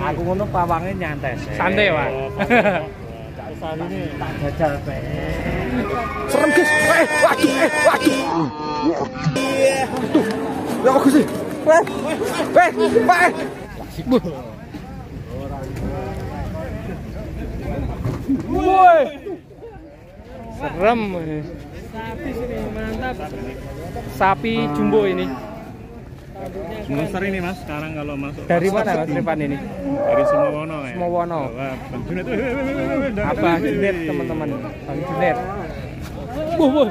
Aku ngono pawange nyantai. Santai, Pak. Gak usah ini tak jajal pe. Serem, guys. Waduh. Ya aku sih. Pak. Woi. Serem. Sapi sini mantap. Sapi jumbo ini. Monster ini Mas, sekarang kalau masuk. Dari mana Mas Rifan ini? Dari Semowono ya. Semowono. Bang Junet. Abah Junet teman-teman. Bang Junet. Wah.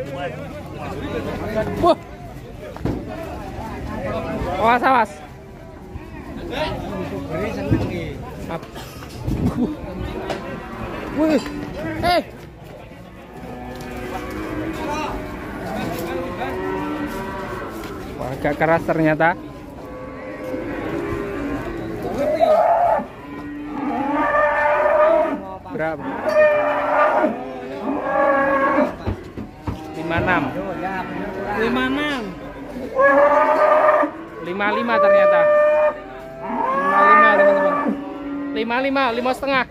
Awas. Wih. Wah, agak keras ternyata. Berapa? 56. 55 ternyata. 55 teman-teman. 5,5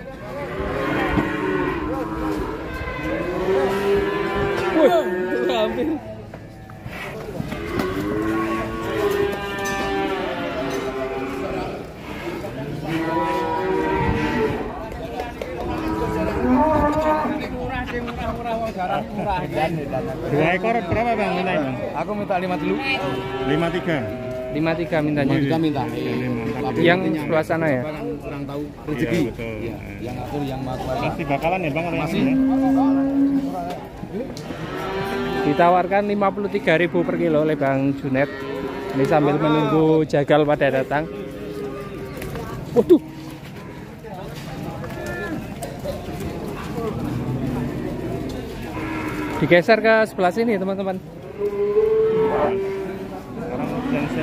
hampir. Murah. 2 ekor berapa Bang minta Bang? Aku minta 5 dulu. 53. 53 mintanya. Minta. Yang sebelah sana ya? Kurang tahu Rezeki. rezeki. Betul. Iya, yang atur yang matwa. Masih bakalan ya Bang? Masih. Ditawarkan 53.000 per kilo oleh Bang Junet. Ini sambil menunggu jagal pada datang. Waduh. Digeser ke sebelah sini teman-teman. Sekarang yang siap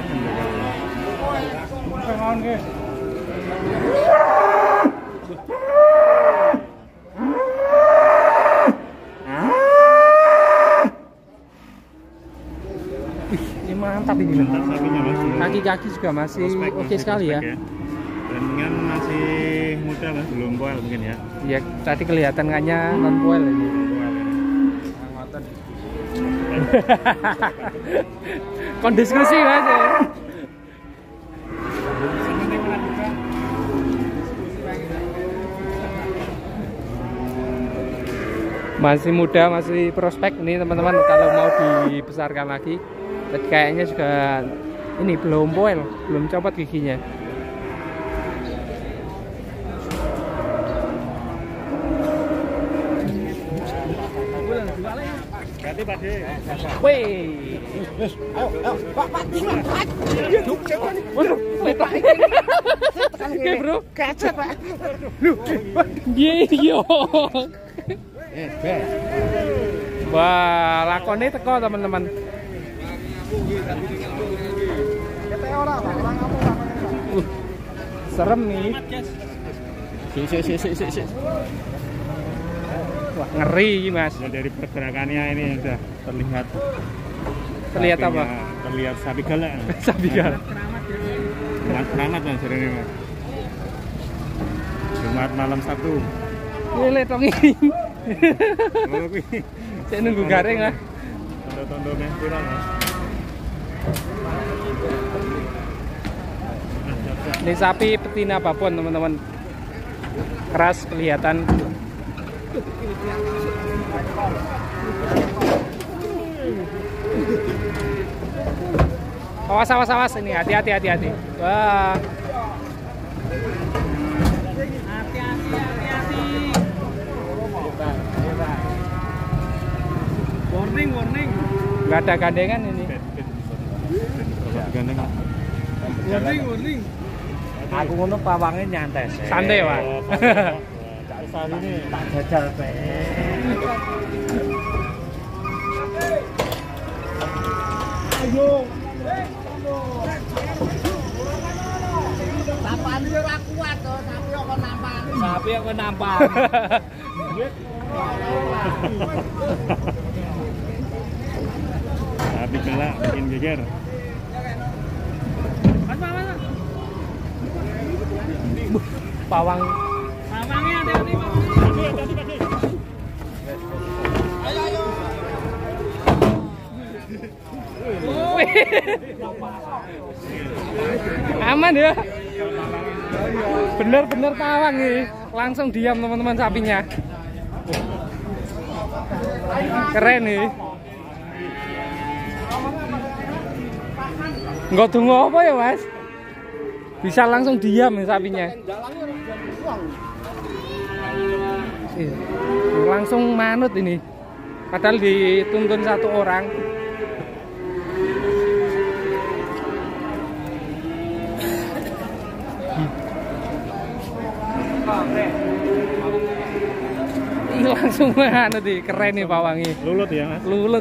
Ini mantap ini. sapinya Mas. Kaki-kaki juga masih oke sekali ya. Dan kan masih muda Mas, belum poel mungkin ya. Iya, tadi kelihatan kayaknya non poel ini. Kon diskusi Mas ya. Masih muda, masih prospek nih teman-teman kalau mau dibesarkan lagi. Tapi kayaknya juga ini belum poel, belum copot giginya. Ganti Pak De. Wih. Ayo, Pak. Waduh, letak. Oke, Bro. Kacet, Pak. Iya. Bes. Wah, lakonnya teko teman-teman. Serem nih. Si. Wah, ngeri Mas. Ya, dari pergerakannya ini sudah terlihat. Terlihat apa? Terlihat sapi galak. Sapi galak. Keramat Mas ini Mas. Jumat malam Sabtu. Ini letong ini. Oh, kuwi. Saya nunggu garing lah. Tondo-tondo mes pirang Mas. Ini sapi betina babon teman-teman. Keras kelihatan. Awas ini, hati-hati. Wah. Hati-hati. Warning. Nggak ada gandengan ini. Gandengan. Warning. Aku ngono pawange nyantai. Santai, Pak. Gak usah ini tak jajal pe. Ayo. Sapane yo ora kuat to, sapi kok nampang. Sapi galak bikin geger. Pawang. Pawangnya ada nih, Pak. Wih. Aman ya. Bener-bener pawang nih. Langsung diam teman-teman sapinya. Keren nih. Nggak tunggu apa ya Mas? Bisa langsung diam nih sapinya. Langsung manut ini. Padahal dituntun satu orang. Ini langsung manut nih. Keren nih pawangnya. Lulut ya Mas? Lulut.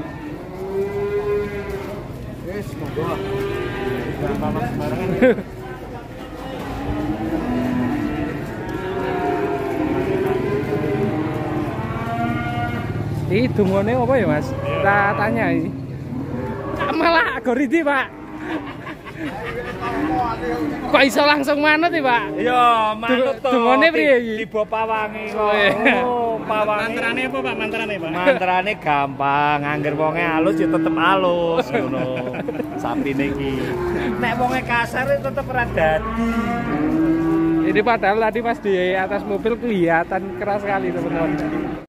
Ini dungone apa ya Mas? Kita tanya ini. Malah goridi Pak. Kok iso langsung manut ya Pak? Iya, manut to. Dungone priye iki? Tiba pawangi kok. Oh, iya. Oh, pawangi. Mantrane apa Pak? Mantrane Pak? Mantrane gampang, angger wonge halus ya tetep halus ngono. Sapine iki. Nek wonge kasar ya tetep ora dadi. Ini padahal tadi pas di atas mobil kelihatan keras sekali teman-teman.